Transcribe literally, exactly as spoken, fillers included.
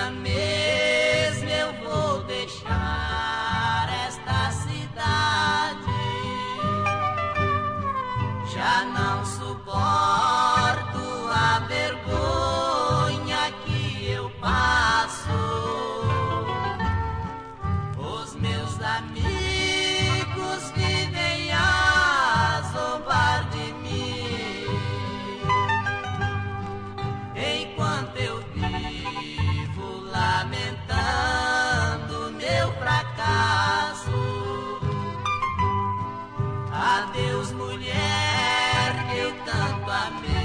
mesmo eu vou deixar esta cidade. Já não suporto a vergonha que eu passo. Os meus amigos vivem a zombar de mim, enquanto eu vivo lamentando meu fracasso. Adeus, mulher que eu tanto amei.